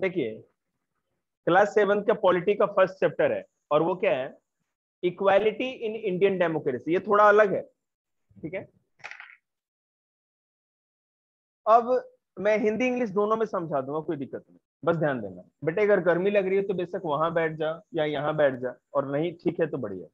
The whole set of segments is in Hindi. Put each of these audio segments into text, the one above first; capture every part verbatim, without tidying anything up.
देखिए क्लास सेवन का पॉलिटी का फर्स्ट चैप्टर है और वो क्या है, इक्वालिटी इन इंडियन डेमोक्रेसी। ये थोड़ा अलग है, ठीक है। अब मैं हिंदी इंग्लिश दोनों में समझा दूंगा, कोई दिक्कत नहीं, बस ध्यान देना। बेटे अगर गर्मी लग रही है तो बेशक वहां बैठ जा या यहाँ बैठ जा, और नहीं ठीक है तो बढ़िया।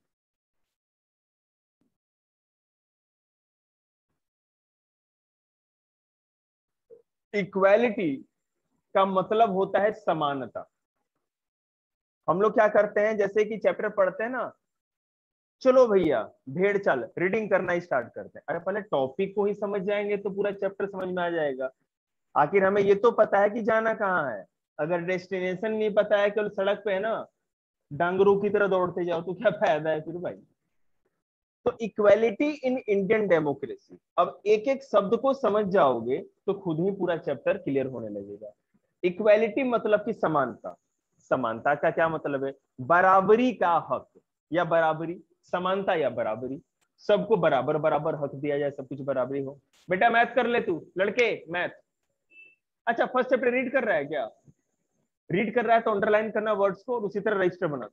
इक्वालिटी का मतलब होता है समानता। हम लोग क्या करते हैं, जैसे कि चैप्टर पढ़ते हैं ना, चलो भैया भेड़ चाल रीडिंग करना ही स्टार्ट करते हैं। अरे पहले टॉपिक को ही समझ जाएंगे तो पूरा चैप्टर समझ में आ जाएगा। आखिर हमें ये तो पता है कि जाना कहाँ है। अगर डेस्टिनेशन नहीं पता है, केवल सड़क पे है ना डांगरू की तरह दौड़ते जाओ तो क्या फायदा है फिर भाई। तो इक्वालिटी इन इंडियन डेमोक्रेसी, अब एक एक शब्द को समझ जाओगे तो खुद ही पूरा चैप्टर क्लियर होने लगेगा। इक्वालिटी मतलब कि समानता। समानता का क्या मतलब है, बराबरी का हक या बराबरी, समानता या बराबरी, सबको बराबर बराबर हक दिया जाए, सब कुछ बराबरी हो। बेटा मैथ कर ले तू, लड़के मैथ। अच्छा फर्स्ट चैप्टर रीड कर रहा है क्या? रीड कर रहा है तो अंडरलाइन करना वर्ड्स को और उसी तरह रजिस्टर बना,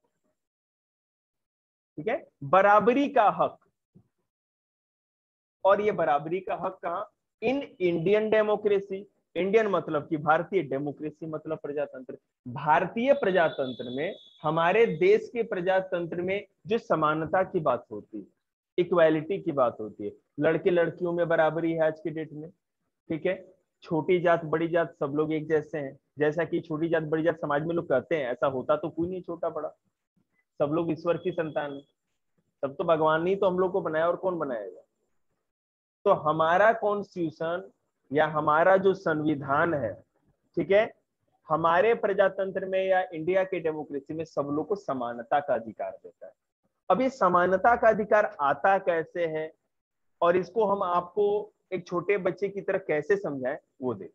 ठीक है। बराबरी का हक, और ये बराबरी का हक कहाँ, इन इंडियन डेमोक्रेसी। इंडियन मतलब कि भारतीय, डेमोक्रेसी मतलब प्रजातंत्र। भारतीय प्रजातंत्र में, हमारे देश के प्रजातंत्र में जो समानता की बात होती है, इक्वालिटी की बात होती है, लड़के लड़कियों में बराबरी है आज की डेट में, ठीक है। छोटी जात बड़ी जात सब लोग एक जैसे हैं। जैसा कि छोटी जात बड़ी जात समाज में लोग कहते हैं, ऐसा होता तो कोई नहीं छोटा बड़ा, सब लोग ईश्वर की संतान है। सब तो भगवान ने तो हम लोग को बनाया, और कौन बनाएगा। तो हमारा कॉन्स्टिट्यूशन या हमारा जो संविधान है, ठीक है, हमारे प्रजातंत्र में या इंडिया के डेमोक्रेसी में सब लोग को समानता का अधिकार देता है। अब ये समानता का अधिकार आता कैसे है, और इसको हम आपको एक छोटे बच्चे की तरह कैसे समझाएं, वो देखिए।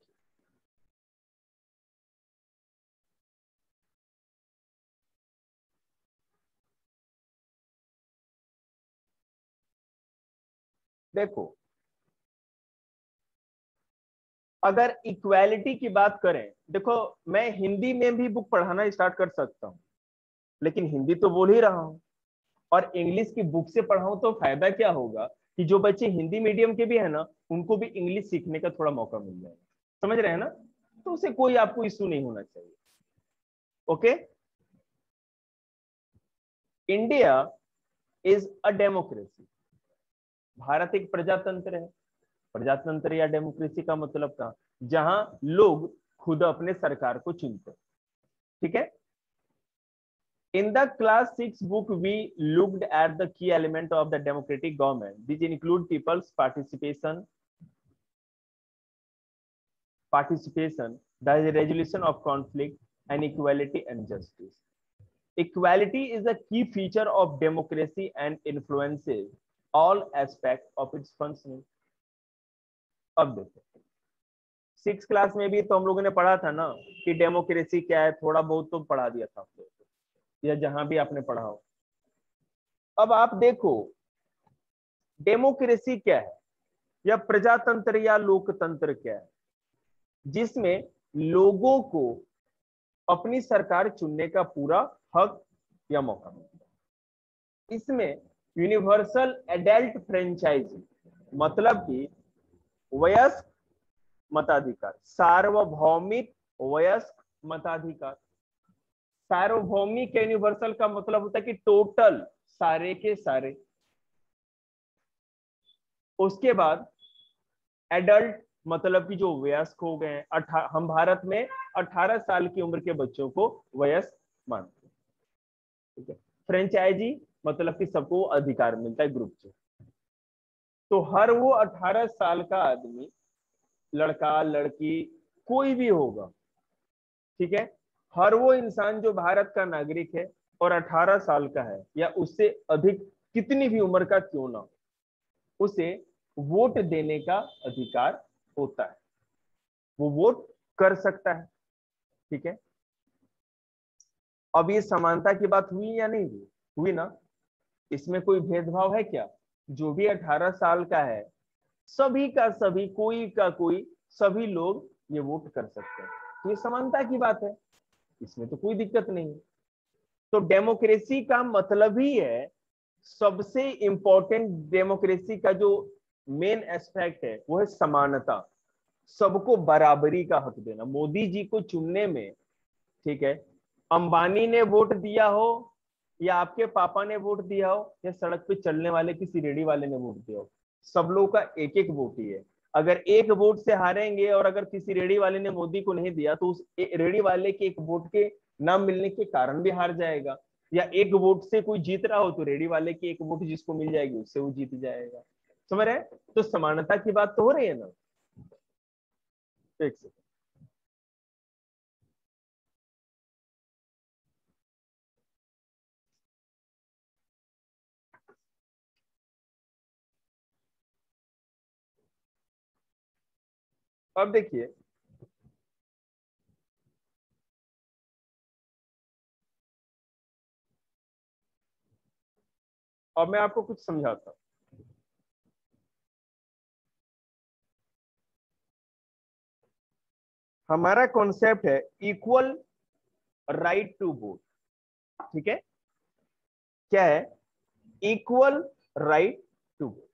देखो अगर इक्वालिटी की बात करें, देखो मैं हिंदी में भी बुक पढ़ाना स्टार्ट कर सकता हूं, लेकिन हिंदी तो बोल ही रहा हूं, और इंग्लिश की बुक से पढ़ाऊं तो फायदा क्या होगा कि जो बच्चे हिंदी मीडियम के भी है ना, उनको भी इंग्लिश सीखने का थोड़ा मौका मिल जाएगा। समझ रहे हैं ना? तो उसे कोई आपको इश्यू नहीं होना चाहिए। Okay, India is a democracy. Bharat एक प्रजातंत्र है। प्रजातंत्र या डेमोक्रेसी का मतलब था जहां लोग खुद अपने सरकार को चुनते, ठीक है। In the class six book, we looked at the key element of the democratic government. These include people's participation, participation, the resolution of conflict, and equality and justice. Equality is a key feature of democracy and influences all aspects of its functioning. अब देखो सिक्स क्लास में भी तो हम लोगों ने पढ़ा था ना कि डेमोक्रेसी क्या है, थोड़ा बहुत तो पढ़ा दिया था आप लोगों को, या जहां भी आपने पढ़ा हो। अब आप देखो डेमोक्रेसी क्या है, या प्रजातंत्र या लोकतंत्र क्या है, जिसमें लोगों को अपनी सरकार चुनने का पूरा हक या मौका मिलता है। इसमें यूनिवर्सल एडल्ट फ्रेंचाइजी मतलब कि वयस्क मताधिकार, सार्वभौमिक वयस्क मताधिकार। सार्वभौमिक यूनिवर्सल का मतलब होता है कि टोटल, सारे के सारे। उसके बाद एडल्ट मतलब कि जो वयस्क हो गए हैं, हम भारत में अठारह साल की उम्र के बच्चों को वयस्क मानते हैं, ठीक है। फ्रेंचाइजी मतलब कि सबको अधिकार मिलता है ग्रुप से। तो हर वो अठारह साल का आदमी, लड़का लड़की कोई भी होगा, ठीक है, हर वो इंसान जो भारत का नागरिक है और अठारह साल का है या उससे अधिक कितनी भी उम्र का क्यों ना, उसे वोट देने का अधिकार होता है, वो वोट कर सकता है, ठीक है। अब ये समानता की बात हुई या नहीं हुई? हुई ना। इसमें कोई भेदभाव है क्या? जो भी अठारह साल का है, सभी का सभी, कोई का कोई, सभी लोग ये वोट कर सकते हैं। तो ये समानता की बात है, इसमें तो कोई दिक्कत नहीं है। तो डेमोक्रेसी का मतलब ही है, सबसे इंपॉर्टेंट डेमोक्रेसी का जो मेन एस्पेक्ट है वो है समानता, सबको बराबरी का हक देना। मोदी जी को चुनने में, ठीक है, अंबानी ने वोट दिया हो या आपके पापा ने वोट दिया हो या सड़क पे चलने वाले किसी रेडी वाले ने वोट दिया हो, सब लोगों का एक एक वोट ही है। अगर एक वोट से हारेंगे और अगर किसी रेडी वाले ने मोदी को नहीं दिया तो उस रेडी वाले के एक वोट के ना मिलने के कारण भी हार जाएगा, या एक वोट से कोई जीत रहा हो तो रेडी वाले की एक वोट जिसको मिल जाएगी उससे वो जीत जाएगा। समझ रहे हैं? तो समानता की बात तो हो रही है ना। एक सेकंड, अब देखिए, अब मैं आपको कुछ समझाता हूं। हमारा कॉन्सेप्ट है इक्वल राइट टू वोट, ठीक है? क्या है? Equal right to vote.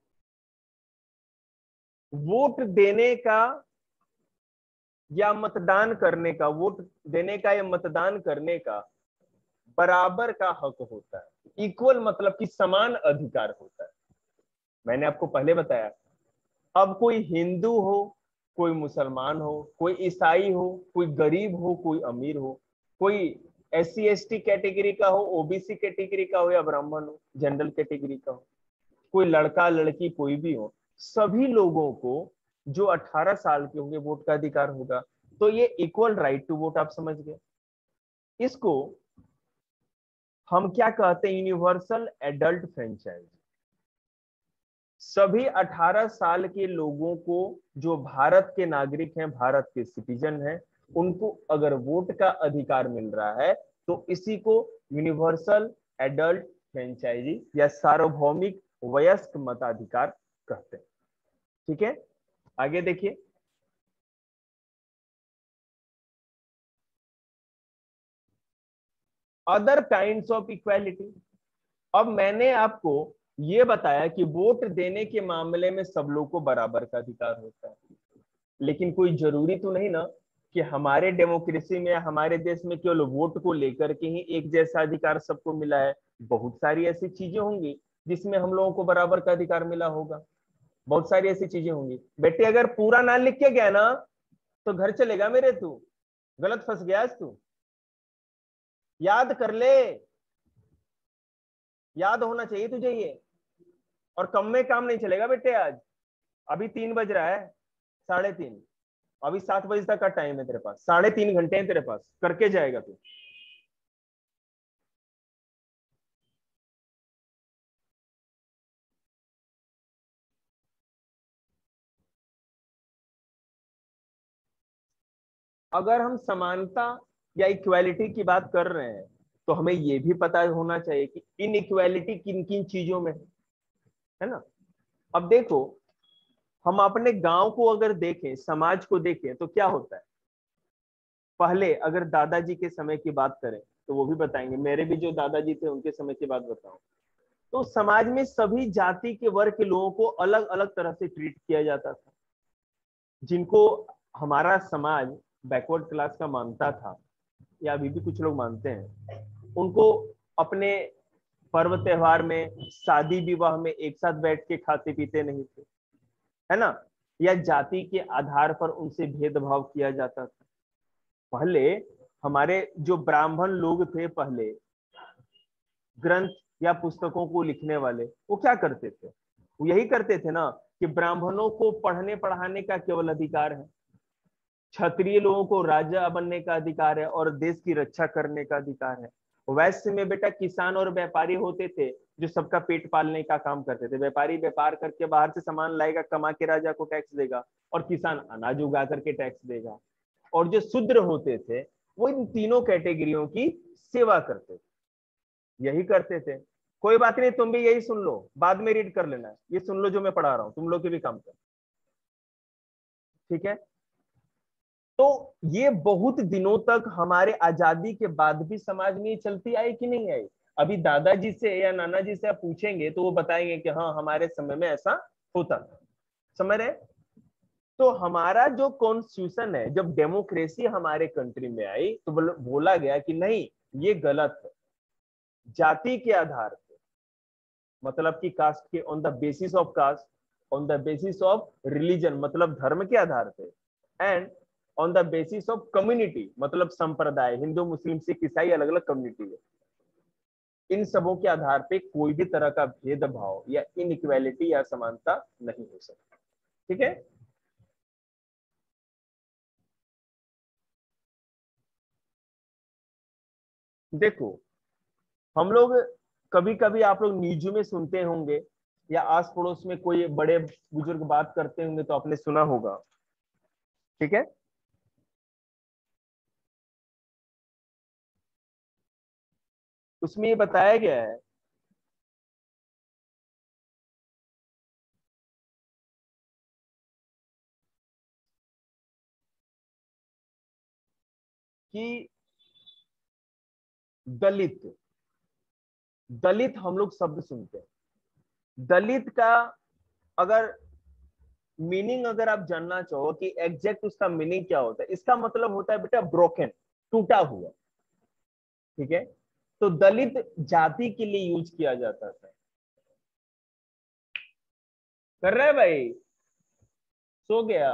Vote देने का या मतदान करने का, वोट देने का या मतदान करने का बराबर का हक होता है। इक्वल मतलब कि समान अधिकार होता है। मैंने आपको पहले बताया, अब कोई हिंदू हो, कोई मुसलमान हो, कोई ईसाई हो, कोई गरीब हो, कोई अमीर हो, कोई S C S T category का हो, ओ बी सी कैटेगरी का हो या ब्राह्मण हो, जनरल कैटेगरी का हो, कोई लड़का लड़की कोई भी हो, सभी लोगों को जो अठारह साल के होंगे वोट का अधिकार होगा। तो ये इक्वल राइट टू वोट आप समझ गए। इसको हम क्या कहते हैं? Universal adult franchise. सभी अठारह साल के लोगों को, जो भारत के नागरिक हैं, भारत के सिटीजन हैं, उनको अगर वोट का अधिकार मिल रहा है तो इसी को यूनिवर्सल एडल्ट फ्रेंचाइजी या सार्वभौमिक वयस्क मताधिकार कहते हैं। ठीक है, आगे देखिए। Other kinds of equality. अब मैंने आपको ये बताया कि वोट देने के मामले में सब लोग को बराबर का अधिकार होता है, लेकिन कोई जरूरी तो नहीं ना कि हमारे डेमोक्रेसी में, हमारे देश में केवल वोट को लेकर के ही एक जैसा अधिकार सबको मिला है। बहुत सारी ऐसी चीजें होंगी जिसमें हम लोगों को बराबर का अधिकार मिला होगा। बहुत सारी ऐसी चीजें होंगी। बेटे अगर पूरा ना लिख के गया ना तो घर चलेगा मेरे, तू गलत फंस गया तू, याद कर ले, याद होना चाहिए तुझे ये। और कम में काम नहीं चलेगा बेटे। आज अभी तीन बज रहा है, साढ़े तीन, अभी सात बजे तक का टाइम है तेरे पास, साढ़े तीन घंटे हैं तेरे पास, करके जाएगा तू। अगर हम समानता या इक्वालिटी की बात कर रहे हैं तो हमें यह भी पता होना चाहिए कि इन इक्वालिटी किन किन चीजों में है, है ना? अब देखो, हम अपने गांव को अगर देखें, समाज को देखें तो क्या होता है। पहले अगर दादाजी के समय की बात करें तो वो भी बताएंगे, मेरे भी जो दादाजी थे उनके समय की बात बताऊं, तो समाज में सभी जाति के वर्ग के लोगों को अलग अलग तरह से ट्रीट किया जाता था। जिनको हमारा समाज बैकवर्ड क्लास का मानता था, या अभी भी कुछ लोग मानते हैं, उनको अपने पर्व त्योहार में, शादी विवाह में एक साथ बैठ के खाते पीते नहीं थे, है ना? या जाति के आधार पर उनसे भेदभाव किया जाता था। पहले हमारे जो ब्राह्मण लोग थे, पहले ग्रंथ या पुस्तकों को लिखने वाले, वो क्या करते थे? वो यही करते थे ना कि ब्राह्मणों को पढ़ने पढ़ाने का केवल अधिकार है, क्षत्रिय लोगों को राजा बनने का अधिकार है और देश की रक्षा करने का अधिकार है। वैश्य में बेटा किसान और व्यापारी होते थे जो सबका पेट पालने का काम करते थे। व्यापारी व्यापार करके बाहर से सामान लाएगा, कमा के राजा को टैक्स देगा, और किसान अनाज उगा करके टैक्स देगा। और जो शूद्र होते थे वो इन तीनों कैटेगरियों की सेवा करते थे, यही करते थे। कोई बात नहीं, तुम भी यही सुन लो, बाद में रीड कर लेना, ये सुन लो जो मैं पढ़ा रहा हूं, तुम लोग के भी काम कर, ठीक है? तो ये बहुत दिनों तक हमारे आजादी के बाद भी समाज में चलती आई कि नहीं आई? अभी दादाजी से या नाना जी से आप पूछेंगे तो वो बताएंगे कि हाँ हमारे समय में ऐसा होता था। समझ रहे? तो हमारा जो कॉन्स्टिट्यूशन है, जब डेमोक्रेसी हमारे कंट्री में आई तो बोला गया कि नहीं ये गलत है। जाति के आधार पे, मतलब कि कास्ट के, on the basis of caste, on the basis of religion मतलब धर्म के आधार पे, and on the basis of community मतलब संप्रदाय, हिंदू मुस्लिम सिख ईसाई अलग अलग कम्युनिटी है, इन सबों के आधार पे कोई भी तरह का भेदभाव या इनइक्वालिटी या समानता नहीं हो सकती। ठीक है? देखो हम लोग कभी कभी, आप लोग न्यूज में सुनते होंगे या आस पड़ोस में कोई बड़े बुजुर्ग बात करते होंगे तो आपने सुना होगा। ठीक है? उसमें ये बताया गया है कि दलित, दलित हम लोग शब्द सुनते हैं, दलित का अगर मीनिंग अगर आप जानना चाहो कि एग्जैक्ट उसका मीनिंग क्या होता है, इसका मतलब होता है बेटा ब्रोकन, टूटा हुआ। ठीक है? तो दलित जाति के लिए यूज किया जाता था। कर रहा है भाई? सो गया?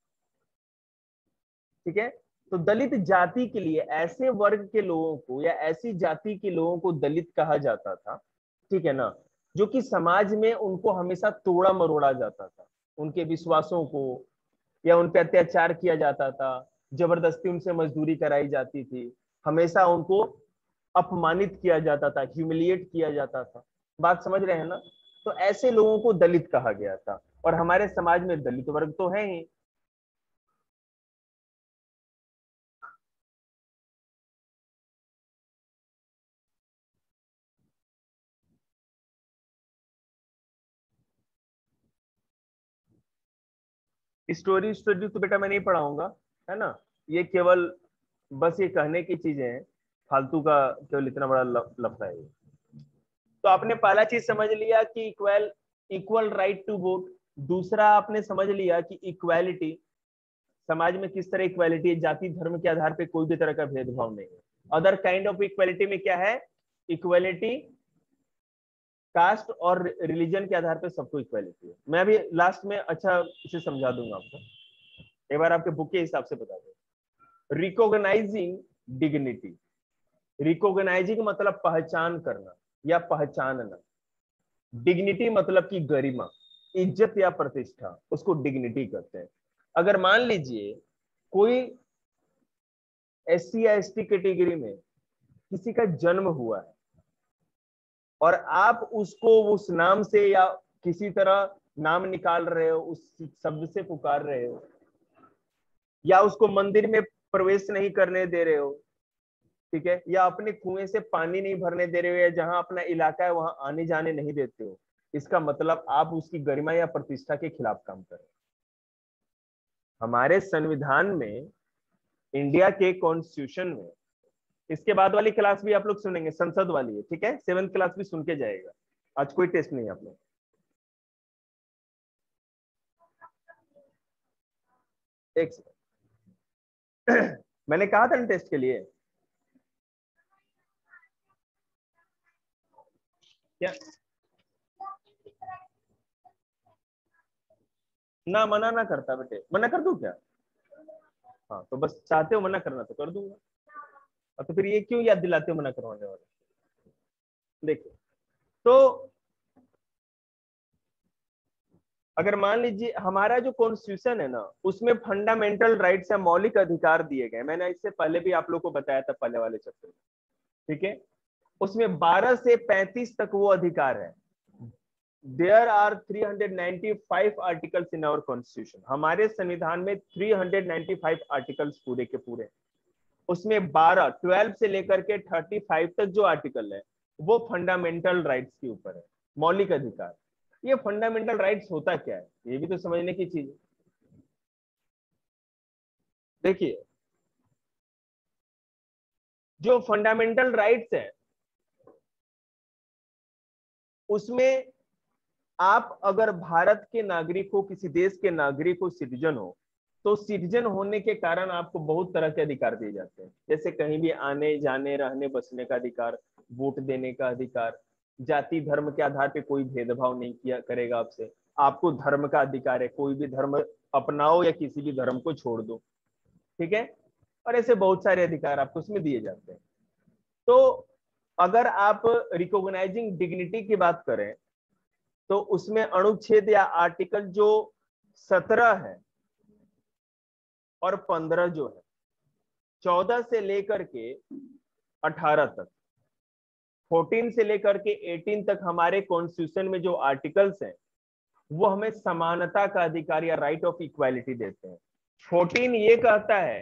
ठीक है? तो दलित जाति के लिए, ऐसे वर्ग के लोगों को या ऐसी जाति के लोगों को दलित कहा जाता था। ठीक है ना? जो कि समाज में उनको हमेशा तोड़ा मरोड़ा जाता था, उनके विश्वासों को, या उन पे अत्याचार किया जाता था, जबरदस्ती उनसे मजदूरी कराई जाती थी, हमेशा उनको अपमानित किया जाता था, ह्यूमिलिएट किया जाता था। बात समझ रहे हैं ना? तो ऐसे लोगों को दलित कहा गया था, और हमारे समाज में दलित वर्ग तो है ही। स्टोरी स्टोरी तो बेटा मैं नहीं पढ़ाऊंगा, है ना? ये केवल बस ये कहने की चीजें हैं, फालतू का केवल इतना बड़ा लफड़ा है ये। तो आपने पहला चीज समझ लिया कि equal equal right to vote. दूसरा आपने समझ लिया कि इक्वालिटी, समाज में किस तरह इक्वालिटी है, जाति धर्म के आधार पे कोई भी तरह का भेदभाव नहीं है। अदर काइंड ऑफ इक्वालिटी में क्या है? इक्वालिटी कास्ट और रिलीजन के आधार पे सबको इक्वालिटी है। मैं अभी लास्ट में अच्छा इसे समझा दूंगा आपको, एक बार आपके बुक के हिसाब से बता दूं। रिकॉग्नाइजिंग डिग्निटी, रिकॉग्नाइजिंग मतलब पहचान करना या पहचानना, डिग्निटी मतलब की गरिमा, इज्जत या प्रतिष्ठा, उसको डिग्निटी कहते हैं। अगर मान लीजिए कोई एस सी या एस टी कैटेगरी में किसी का जन्म हुआ है और आप उसको उस नाम से या किसी तरह नाम निकाल रहे हो, उस शब्द से पुकार रहे हो, या उसको मंदिर में प्रवेश नहीं करने दे रहे हो, ठीक है, या अपने कुएं से पानी नहीं भरने दे रहे हो, या जहां अपना इलाका है वहां आने जाने नहीं देते हो, इसका मतलब आप उसकी गरिमा या प्रतिष्ठा के खिलाफ काम कर रहे हो। हमारे संविधान में, इंडिया के कॉन्स्टिट्यूशन में, इसके बाद वाली क्लास भी आप लोग सुनेंगे, संसद वाली है, ठीक है, सेवेंथ क्लास भी सुन के जाएगा। आज कोई टेस्ट नहीं आप लोग। एक सेकंड मैंने कहा था ना टेस्ट के लिए क्या? ना मना ना करता बेटे, मना कर दूं क्या? हाँ तो बस चाहते हो मना करना तो कर दूंगा, और तो फिर ये क्यों याद दिलाते हो मना करवाने वाले? देखिए, तो अगर मान लीजिए हमारा जो कॉन्स्टिट्यूशन है ना, उसमें फंडामेंटल राइट्स या मौलिक अधिकार दिए गए, मैंने इससे पहले भी आप लोग को बताया था पहले वाले चैप्टर में, ठीक है। उसमें बारह से पैंतीस तक वो अधिकार है। There are three hundred ninety five articles in our constitution, हमारे संविधान में three hundred ninety five articles पूरे के पूरे। उसमें बारह, ट्वेल्व से लेकर के थर्टी फाइव तक जो आर्टिकल है वो फंडामेंटल राइट्स के ऊपर है, मौलिक अधिकार। ये फंडामेंटल राइट्स होता क्या है, ये भी तो समझने की चीज है। देखिए, जो फंडामेंटल राइट्स है उसमें आप अगर भारत के नागरिक हो, किसी देश के नागरिक हो, सिटीजन हो, तो सिटीजन होने के कारण आपको बहुत तरह के अधिकार दिए जाते हैं, जैसे कहीं भी आने जाने, रहने बसने का अधिकार, वोट देने का अधिकार, जाति धर्म के आधार पे कोई भेदभाव नहीं किया करेगा आपसे, आपको धर्म का अधिकार है, कोई भी धर्म अपनाओ या किसी भी धर्म को छोड़ दो, ठीक है। और ऐसे बहुत सारे अधिकार आपको उसमें दिए जाते हैं। तो अगर आप रिकॉग्नाइजिंग डिग्निटी की बात करें तो उसमें अनुच्छेद या आर्टिकल जो सत्रह है और पंद्रह जो है, चौदह से लेकर के अठारह तक, चौदह से लेकर के अठारह तक हमारे कॉन्स्टिट्यूशन में जो आर्टिकल्स हैं वो हमें समानता का अधिकार या राइट ऑफ इक्वालिटी देते हैं। चौदह ये कहता है,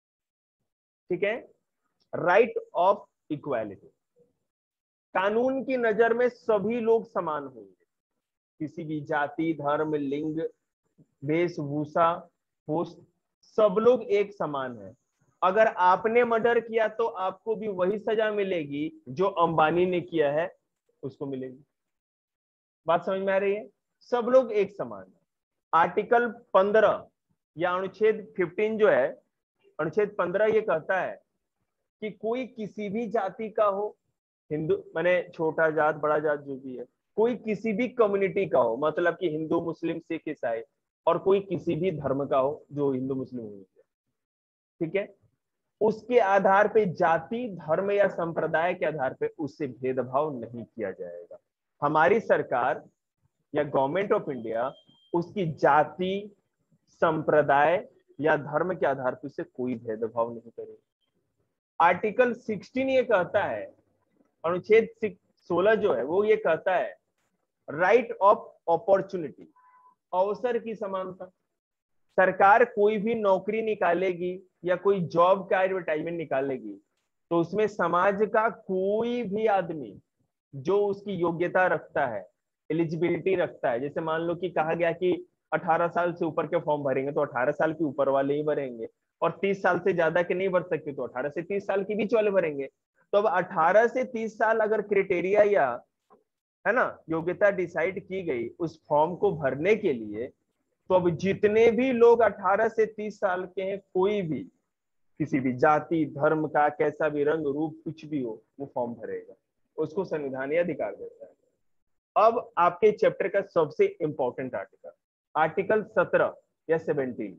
ठीक है, राइट ऑफ इक्वालिटी, कानून की नजर में सभी लोग समान होंगे, किसी भी जाति धर्म लिंग वेशभूषा पोस्ट, सब लोग एक समान है। अगर आपने मर्डर किया तो आपको भी वही सजा मिलेगी जो अंबानी ने किया है उसको मिलेगी। बात समझ में आ रही है? सब लोग एक समान है। आर्टिकल पंद्रह या अनुच्छेद पंद्रह जो है, अनुच्छेद पंद्रह ये कहता है कि कोई किसी भी जाति का हो, हिंदू माने छोटा जात बड़ा जात जो भी है, कोई किसी भी कम्युनिटी का हो, मतलब कि हिंदू मुस्लिम सिख ईसाई, और कोई किसी भी धर्म का हो जो हिंदू मुस्लिम हो, ठीक है, उसके आधार पे, जाति धर्म या संप्रदाय के आधार पे उससे भेदभाव नहीं किया जाएगा। हमारी सरकार या गवर्नमेंट ऑफ इंडिया उसकी जाति संप्रदाय या धर्म के आधार पर उससे कोई भेदभाव नहीं करेगी। आर्टिकल सोलह ये कहता है, अनुच्छेद सोलह जो है वो ये कहता है राइट ऑफ अपॉर्चुनिटी, अवसर की समानता। सरकार कोई भी नौकरी निकालेगी या कोई जॉब का एडवर्टाइजमेंट निकालेगी तो उसमें समाज का कोई भी आदमी जो उसकी योग्यता रखता है, एलिजिबिलिटी रखता है, जैसे मान लो कि कहा गया कि अठारह साल से ऊपर के फॉर्म भरेंगे तो अठारह साल के ऊपर वाले ही भरेंगे, और तीस साल से ज्यादा के नहीं भर सकते तो अठारह से तीस साल के बीच वाले भरेंगे। तो अब अठारह से तीस साल अगर क्राइटेरिया या है ना योग्यता डिसाइड की गई उस फॉर्म को भरने के लिए, तो अब जितने भी लोग अठारह से तीस साल के हैं, कोई भी किसी भी जाति धर्म का कैसा भी रंग रूप कुछ भी हो, वो फॉर्म भरेगा, उसको संविधान ये अधिकार देता है। अब आपके चैप्टर का सबसे इंपॉर्टेंट आर्टिकल, आर्टिकल सत्रह या सत्रह,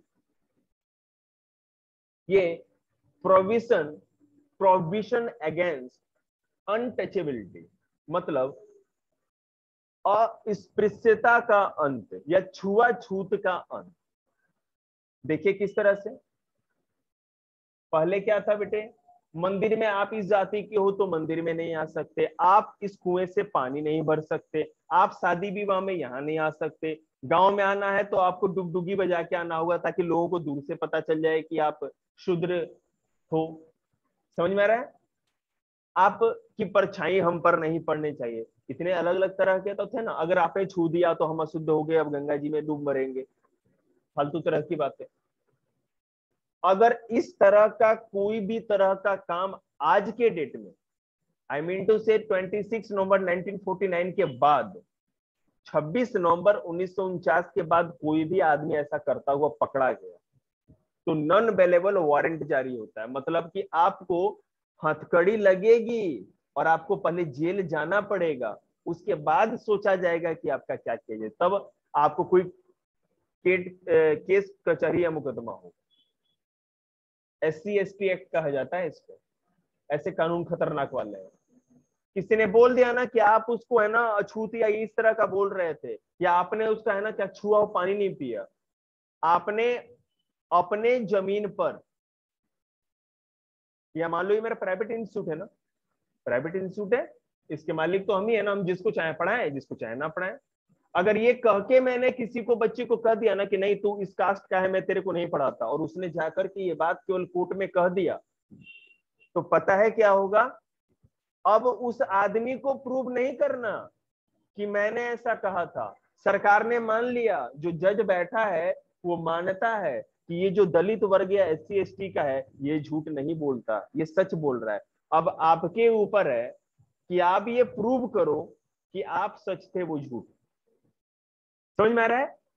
ये प्रोविजन प्रोविजन अगेंस्ट अनटचेबिलिटी, मतलब अस्पृश्यता का अंत या छुआछूत का अंत। देखिए किस तरह से, पहले क्या था बेटे, मंदिर में आप इस जाति के हो तो मंदिर में नहीं आ सकते, आप इस कुएं से पानी नहीं भर सकते, आप शादी विवाह में यहाँ नहीं आ सकते, गांव में आना है तो आपको डुगडुगी बजा के आना होगा ताकि लोगों को दूर से पता चल जाए कि आप शूद्र हो। समझ में आ रहा है? आप की परछाई हम पर नहीं पड़नी चाहिए। इतने अलग अलग तरह के तो थे ना, अगर आपने छू दिया तो हम अशुद्ध हो गए, अब गंगा जी में डूब मरेंगे, फालतू तरह की बातें। अगर इस तरह का कोई भी तरह का काम आज के डेट में, आई मीन टू से छब्बीस नवंबर उन्नीस सौ उनचास के बाद, छब्बीस नवंबर उन्नीस सौ उनचास के बाद कोई भी आदमी ऐसा करता हुआ पकड़ा गया तो नॉन अवेलेबल वारंट जारी होता है, मतलब कि आपको हथकड़ी लगेगी और आपको पहले जेल जाना पड़ेगा, उसके बाद सोचा जाएगा कि आपका क्या किया जाए, तब आपको कोई केस कचहरी या मुकदमा होगा। S C S T act कहा जाता है इसको। ऐसे कानून खतरनाक वाले हैं। किसी ने बोल दिया ना कि आप उसको है ना अछूत या इस तरह का बोल रहे थे, या आपने उसका है ना क्या छुआ हो पानी नहीं पिया, आपने अपने जमीन पर, या मान लो ये मेरा प्राइवेट इंस्टीट्यूट है ना, प्राइवेट इंस्टीट्यूट है, इसके मालिक तो हम ही है ना, हम जिसको चाहे पढ़ाएं जिसको चाहे ना पढ़ाएं। अगर ये कह के मैंने किसी को बच्चे को कह दिया ना कि नहीं तू इस कास्ट का है मैं तेरे को नहीं पढ़ाता, और उसने जाकर के ये बात केवल कोर्ट में कह दिया, तो पता है क्या होगा, अब उस आदमी को प्रूव नहीं करना कि मैंने ऐसा कहा था, सरकार ने मान लिया, जो जज बैठा है वो मानता है कि ये जो दलित वर्ग या एस सी एस टी का है ये झूठ नहीं बोलता, ये सच बोल रहा है। अब आपके ऊपर है कि आप ये प्रूव करो कि आप सच थे वो झूठ। समझ में आ रहा है?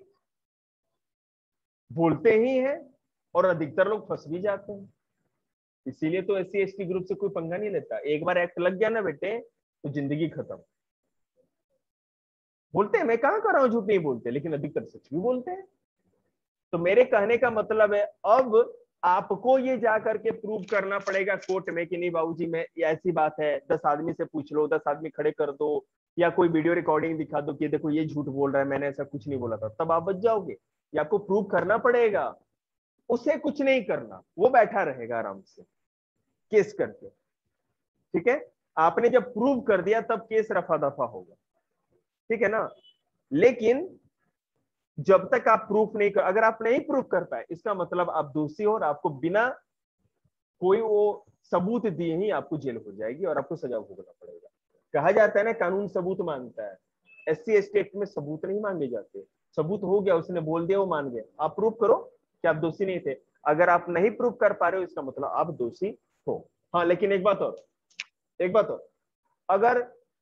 बोलते ही हैं और अधिकतर लोग फंस भी जाते हैं। इसीलिए तो S C S T group से कोई पंगा नहीं लेता। एक बार एक्ट लग गया ना बेटे तो जिंदगी खत्म। बोलते हैं, मैं कहां कर रहा हूं झूठ नहीं बोलते, लेकिन अधिकतर सच भी बोलते हैं। तो मेरे कहने का मतलब है अब आपको ये जा करके प्रूव करना पड़ेगा कोर्ट में कि नहीं बाबूजी मैं ऐसी बात है, दस आदमी से पूछ लो, दस आदमी खड़े कर दो, या कोई वीडियो रिकॉर्डिंग दिखा दो कि देखो ये झूठ बोल रहा है, मैंने ऐसा कुछ नहीं बोला था, तब आप बच जाओगे। ये आपको प्रूव करना पड़ेगा। उसे कुछ नहीं करना, वो बैठा रहेगा आराम से केस करके। ठीक है, आपने जब प्रूव कर दिया तब केस रफा दफा होगा। ठीक है ना? लेकिन जब तक आप प्रूफ नहीं कर, अगर आप नहीं प्रूफ कर पाए इसका मतलब आप दोषी हो और आपको बिना कोई वो सबूत दिए ही आपको जेल हो जाएगी और आपको सजा भोगना पड़ेगा। कहा जाता है ना कानून सबूत मांगता है, S C S T act में सबूत नहीं मांगे जाते। सबूत हो गया, उसने बोल दिया, वो मान गया, आप प्रूफ करो कि आप दोषी नहीं थे। अगर आप नहीं प्रूफ कर पा रहे हो इसका मतलब आप दोषी हो। हाँ, लेकिन एक बात और, एक बात और, अगर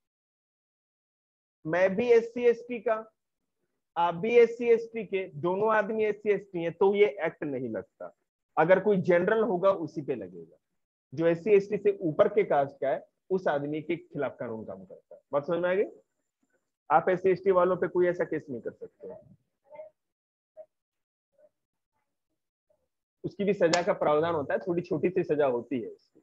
मैं भी एस सी एस टी का, आप भी एस सी एस टी के, दोनों आदमी एस सी एस टी है, तो ये एक्ट नहीं लगता। अगर कोई जनरल होगा उसी पे लगेगा। जो एस सी एस टी से ऊपर के कास्ट का है उस आदमी के खिलाफ कानून काम करता है। बात समझ में आ गई? आप एस सी एस टी वालों पे कोई ऐसा केस नहीं कर सकते। उसकी भी सजा का प्रावधान होता है, थोड़ी छोटी सी सजा होती है उसकी।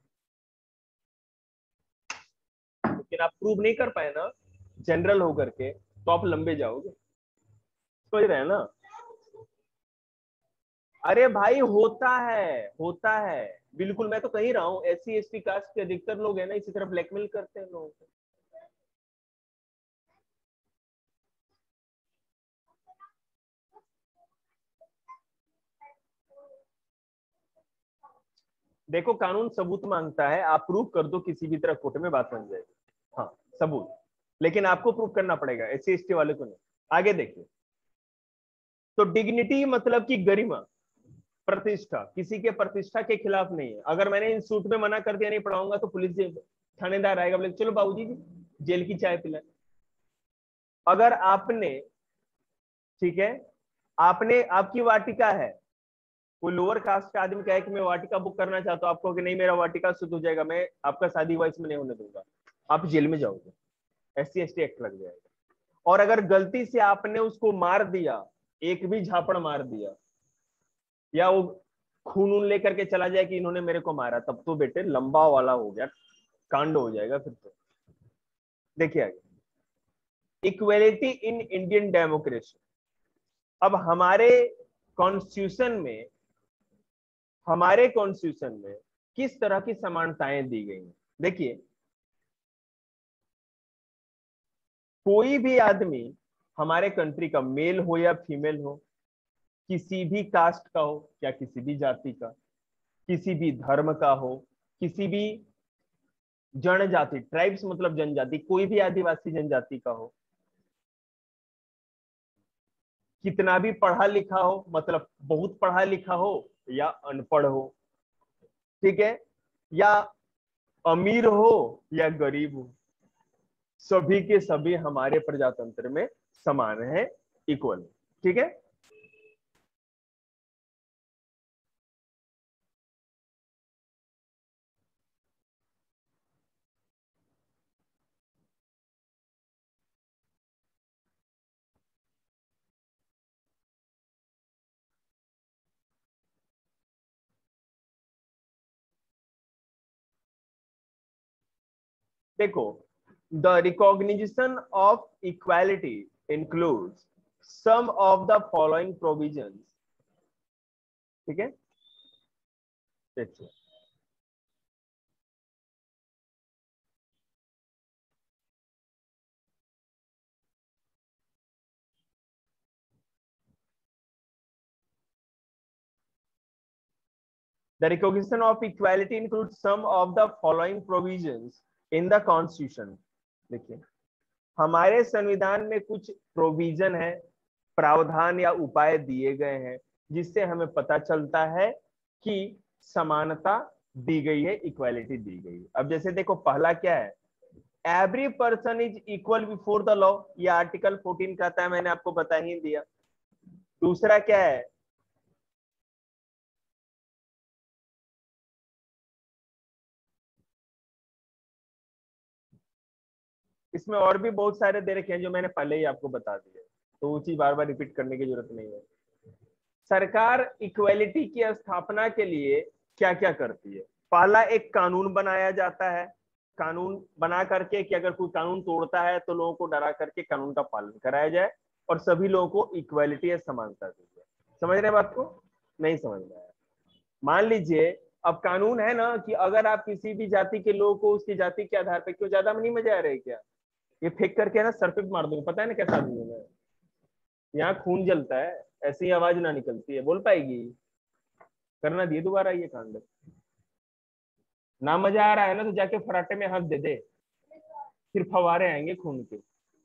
लेकिन आप प्रूव नहीं कर पाए ना जनरल होकर के, तो आप लंबे जाओगे। समझ रहे हैं ना? अरे भाई होता है, होता है, बिल्कुल। मैं तो कह रहा हूँ S C S T caste के अधिकतर लोग है ना इसी तरह ब्लैकमेल करते हैं लोगों को। देखो कानून सबूत मांगता है, आप प्रूव कर दो किसी भी तरह कोर्ट में बात बन जाएगी। हाँ सबूत, लेकिन आपको प्रूव करना पड़ेगा, एस सी एस टी वाले को नहीं। आगे देखिए, तो डिग्निटी मतलब कि गरिमा, प्रतिष्ठा, किसी के प्रतिष्ठा के खिलाफ नहीं है। अगर मैंने इंस्टीट्यूट में मना कर दिया नहीं पढ़ाऊंगा तो पुलिस थानेदार आएगा, बोले चलो बाबूजी जेल की चाय पिलाए। अगर आपने, ठीक है, आपने, आपकी वाटिका है, कोई लोअर कास्ट का आदमी कहे कि मैं वाटिका बुक करना चाहता हूं, आपको कि नहीं मेरा वाटिका शुद्ध हो जाएगा, मैं आपका शादी हुआ इसमें नहीं होने दूंगा, आप जेल में जाओगे, S C S T act लग जाएगा। और अगर गलती से आपने उसको मार दिया, एक भी झापड़ मार दिया, या वो खून उन लेकर के चला जाए कि इन्होंने मेरे को मारा, तब तो बेटे लंबा वाला हो गया, कांड हो जाएगा फिर तो। देखिए आगे, इक्वेलिटी इन इंडियन डेमोक्रेसी। अब हमारे कॉन्स्टिट्यूशन में, हमारे कॉन्स्टिट्यूशन में किस तरह की समानताएं दी गई हैं? देखिए, कोई भी आदमी हमारे कंट्री का, मेल हो या फीमेल हो, किसी भी कास्ट का हो या किसी भी जाति का, किसी भी धर्म का हो, किसी भी जनजाति, ट्राइब्स मतलब जनजाति, कोई भी आदिवासी जनजाति का हो, कितना भी पढ़ा लिखा हो, मतलब बहुत पढ़ा लिखा हो या अनपढ़ हो, ठीक है, या अमीर हो या गरीब हो, सभी के सभी हमारे प्रजातंत्र में समान है, इक्वल। ठीक है, देखो, the recognition of equality includes some of the following provisions. ठीक है, देखिए, the recognition of equality includes some of the following provisions in the constitution। देखिए, हमारे संविधान में कुछ प्रोविजन है, प्रावधान या उपाय दिए गए हैं जिससे हमें पता चलता है कि समानता दी गई है, इक्वालिटी दी गई है। अब जैसे देखो पहला क्या है, every person is equal before the law, ये आर्टिकल फोर्टीन कहता है, मैंने आपको बता ही दिया। दूसरा क्या है, इसमें और भी बहुत सारे दे रखे हैं जो मैंने पहले ही आपको बता दिए, तो वो चीज बार बार रिपीट करने की जरूरत नहीं है। सरकार इक्वालिटी की स्थापना के लिए क्या क्या करती है, पहला एक कानून बनाया जाता है, कानून बना करके कि अगर कोई कानून तोड़ता है तो लोगों को डरा करके कानून का पालन कराया जाए और सभी लोगों को इक्वालिटी या समानता दी जाए। समझ रहे बात को? नहीं समझ रहा है? मान लीजिए अब कानून है ना कि अगर आप किसी भी जाति के लोगों को उसकी जाति के आधार पर, क्यों ज्यादा नहीं मजा आ रहा है क्या? ये फेंक करके ना सर पे मार दूंगा, पता है ना कैसा आदमी हूं मैं, यहाँ खून जलता है, ऐसी आवाज ना निकलती है, बोल पाएगी? करना दिए दोबारा ये कांड, ना मजा आ रहा है ना तो जाके फराटे में हाथ दे दे, फिर फवारे आएंगे खून के।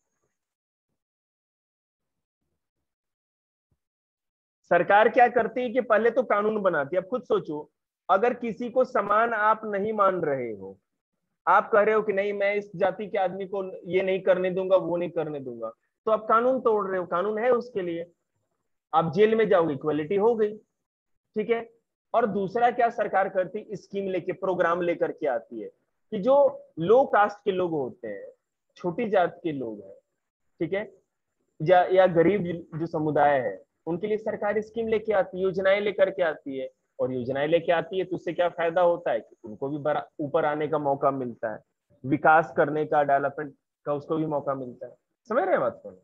सरकार क्या करती है कि पहले तो कानून बनाती है। अब खुद सोचो, अगर किसी को समान आप नहीं मान रहे हो, आप कह रहे हो कि नहीं मैं इस जाति के आदमी को ये नहीं करने दूंगा, वो नहीं करने दूंगा, तो आप कानून तोड़ रहे हो, कानून है उसके लिए, आप जेल में जाओगे, इक्वालिटी हो गई, ठीक है। और दूसरा क्या सरकार करती, स्कीम लेके, प्रोग्राम लेकर के आती है कि जो लो कास्ट के लोग होते हैं, छोटी जात के लोग हैं, ठीक है, या, या गरीब जो समुदाय है, उनके लिए सरकार स्कीम लेके आती है, योजनाएं लेकर के आती है। और योजनाएं लेके आती है तो उससे क्या फायदा होता है कि उनको भी ऊपर आने का मौका मिलता है, विकास करने का, डेवलपमेंट का उसको भी मौका मिलता है। समझ रहे हैं बात को?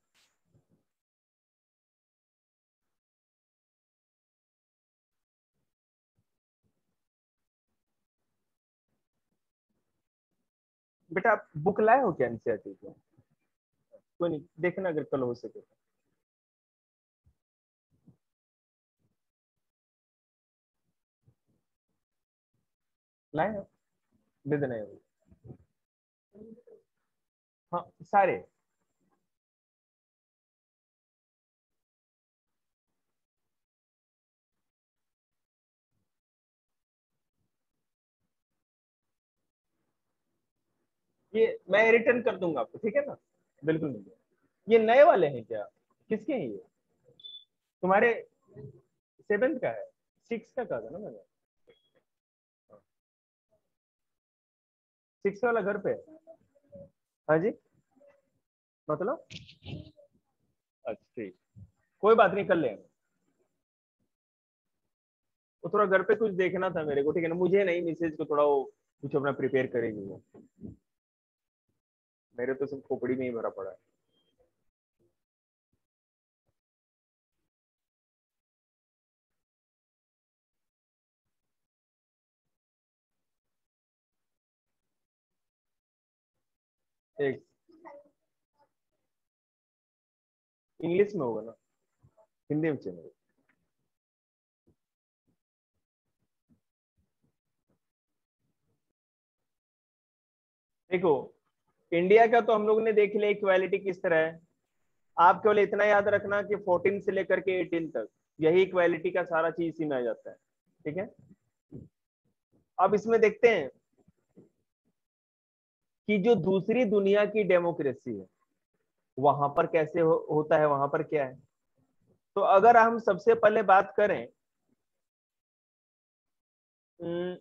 बेटा आप बुक लाए हो क्या एनसीईआरटी को? कोई नहीं, देखना अगर कल हो सके तो। लाए हो? दे देना है। हाँ सारे। ये मैं रिटर्न कर दूंगा आपको, ठीक है ना? बिल्कुल नहीं। ये नए वाले हैं क्या? किसके हैं ये? तुम्हारे सेवेंथ का है? सिक्स का कहा था ना मैंने। सिक्स वाला घर पे है? हाँ जी। मतलब अच्छा ठीक, कोई बात नहीं, कर लेंगे। वो थोड़ा घर पे कुछ देखना था मेरे को, ठीक है ना, मुझे नहीं, मिसेज को थोड़ा वो कुछ अपना प्रिपेयर करेगी वो, मेरे तो सब खोपड़ी में ही भरा पड़ा है। एक इंग्लिश में होगा ना, हिंदी में चलेगा? देखो इंडिया का तो हम लोग ने देख लिया इक्वालिटी किस तरह है। आप केवल इतना याद रखना कि फोर्टीन से लेकर के एटीन तक यही इक्वालिटी का सारा चीज इसी में आ जाता है, ठीक है। अब इसमें देखते हैं कि जो दूसरी दुनिया की डेमोक्रेसी है वहां पर कैसे हो, होता है, वहां पर क्या है। तो अगर हम सबसे पहले बात करें अम,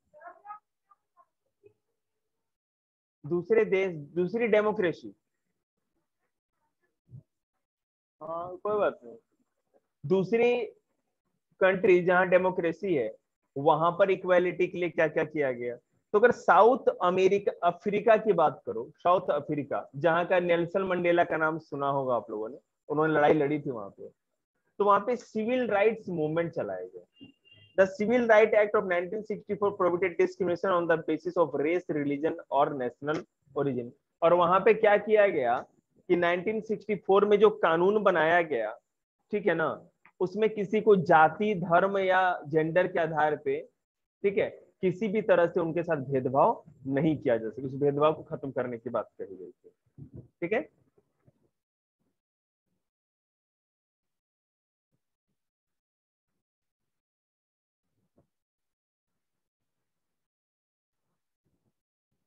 दूसरे देश, दूसरी डेमोक्रेसी, हाँ कोई बात नहीं, दूसरी कंट्री जहां डेमोक्रेसी है वहां पर इक्वालिटी के लिए क्या क्या किया गया। तो अगर साउथ अमेरिका, अफ्रीका की बात करो, साउथ अफ्रीका जहां का नेल्सन मंडेला का नाम सुना होगा आप लोगों ने, उन्होंने लड़ाई लड़ी थी वहां पे, तो वहां पे सिविल राइट्स मूवमेंट चलाए गए। The civil right act of nineteen sixty four prohibited discrimination on the basis of race, religion और नेशनल ओरिजिन। और वहां पे क्या किया गया कि नाइनटीन सिक्सटी फोर में जो कानून बनाया गया, ठीक है ना, उसमें किसी को जाति, धर्म या जेंडर के आधार पे, ठीक है, किसी भी तरह से उनके साथ भेदभाव नहीं किया जा सके, उस भेदभाव को खत्म करने की बात कही गई थी, ठीक है।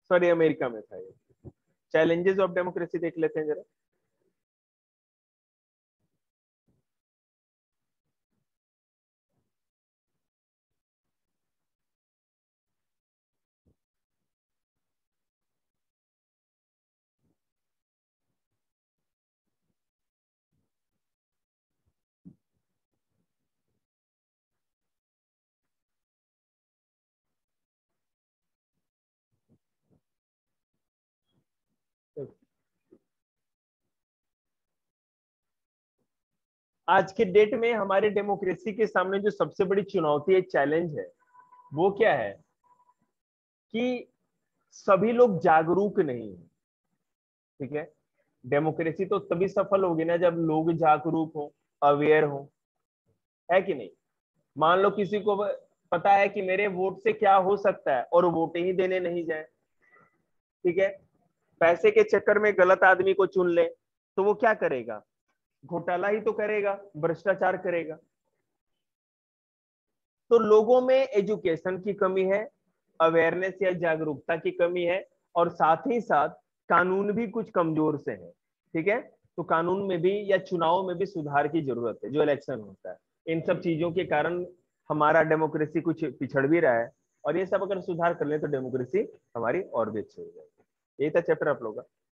सॉरी अमेरिका में था ये। चैलेंजेस ऑफ डेमोक्रेसी देख लेते हैं जरा। आज के डेट में हमारे डेमोक्रेसी के सामने जो सबसे बड़ी चुनौती है, चैलेंज है, वो क्या है कि सभी लोग जागरूक नहीं है। ठीक है, डेमोक्रेसी तो तभी सफल होगी ना जब लोग जागरूक हो, अवेयर हो, है कि नहीं। मान लो किसी को पता है कि मेरे वोट से क्या हो सकता है और वोट ही देने नहीं जाए, ठीक है, पैसे के चक्कर में गलत आदमी को चुन ले, तो वो क्या करेगा, घोटाला ही तो करेगा, भ्रष्टाचार करेगा। तो लोगों में एजुकेशन की कमी है, अवेयरनेस या जागरूकता की कमी है, और साथ ही साथ कानून भी कुछ कमजोर से है। ठीक है, तो कानून में भी या चुनाव में भी सुधार की जरूरत है, जो इलेक्शन होता है। इन सब चीजों के कारण हमारा डेमोक्रेसी कुछ पिछड़ भी रहा है, और ये सब अगर सुधार कर ले तो डेमोक्रेसी हमारी और भी अच्छी हो जाएगी। यही था चैप्टर आप लोग का।